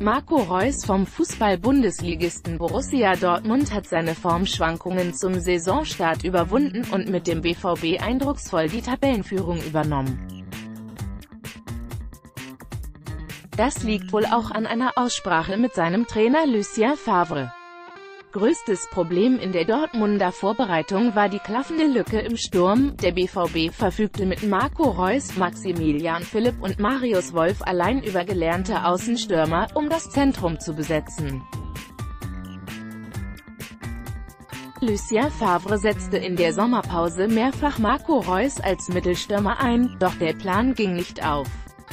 Marco Reus vom Fußball-Bundesligisten Borussia Dortmund hat seine Formschwankungen zum Saisonstart überwunden und mit dem BVB eindrucksvoll die Tabellenführung übernommen. Das liegt wohl auch an einer Aussprache mit seinem Trainer Lucien Favre. Größtes Problem in der Dortmunder Vorbereitung war die klaffende Lücke im Sturm. Der BVB verfügte mit Marco Reus, Maximilian Philipp und Marius Wolf allein über gelernte Außenstürmer, um das Zentrum zu besetzen. Lucien Favre setzte in der Sommerpause mehrfach Marco Reus als Mittelstürmer ein, doch der Plan ging nicht auf.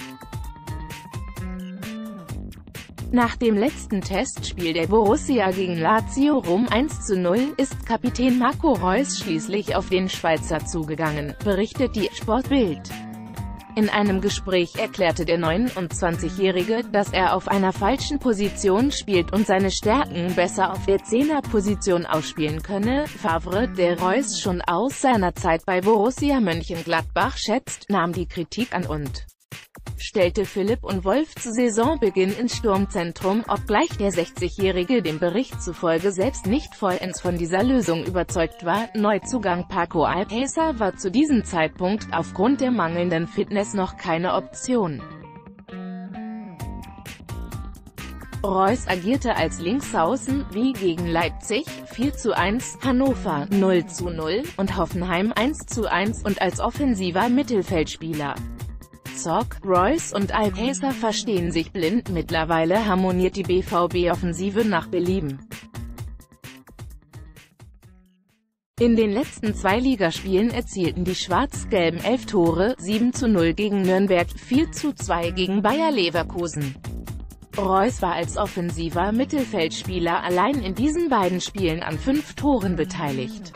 Nach dem letzten Testspiel der Borussia gegen Lazio Rom 1:0 ist Kapitän Marco Reus schließlich auf den Schweizer zugegangen, berichtet die Sportbild. In einem Gespräch erklärte der 29-Jährige, dass er auf einer falschen Position spielt und seine Stärken besser auf der Zehnerposition ausspielen könne. Favre, der Reus schon aus seiner Zeit bei Borussia Mönchengladbach schätzt, nahm die Kritik an und stellte Philipp und Wolf zu Saisonbeginn ins Sturmzentrum, obgleich der 60-Jährige dem Bericht zufolge selbst nicht vollends von dieser Lösung überzeugt war. Neuzugang Paco Alcácer war zu diesem Zeitpunkt aufgrund der mangelnden Fitness noch keine Option. Reus agierte als Linksaußen, wie gegen Leipzig 4:1, Hannover 0:0 und Hoffenheim 1:1 und als offensiver Mittelfeldspieler. Reus und Alcácer verstehen sich blind, mittlerweile harmoniert die BVB-Offensive nach Belieben. In den letzten 2 Ligaspielen erzielten die Schwarz-Gelben 11 Tore, 7:0 gegen Nürnberg, 4:2 gegen Bayer Leverkusen. Reus war als offensiver Mittelfeldspieler allein in diesen beiden Spielen an 5 Toren beteiligt.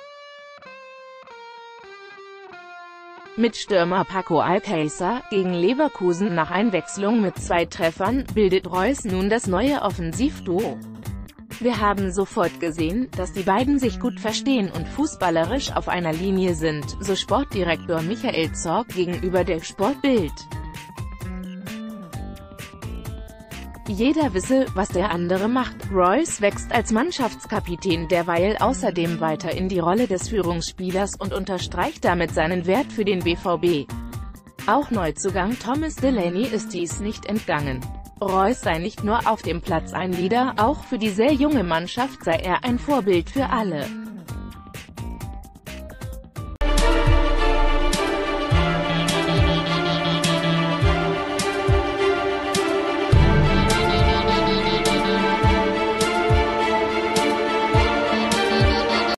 Mit Stürmer Paco Alcácer, gegen Leverkusen nach Einwechslung mit 2 Treffern, bildet Reus nun das neue Offensivduo. Wir haben sofort gesehen, dass die beiden sich gut verstehen und fußballerisch auf einer Linie sind, so Sportdirektor Michael Zorc gegenüber der Sportbild. Jeder wisse, was der andere macht. Reus wächst als Mannschaftskapitän derweil außerdem weiter in die Rolle des Führungsspielers und unterstreicht damit seinen Wert für den BVB. Auch Neuzugang Thomas Delaney ist dies nicht entgangen. Reus sei nicht nur auf dem Platz ein Leader, auch für die sehr junge Mannschaft sei er ein Vorbild für alle.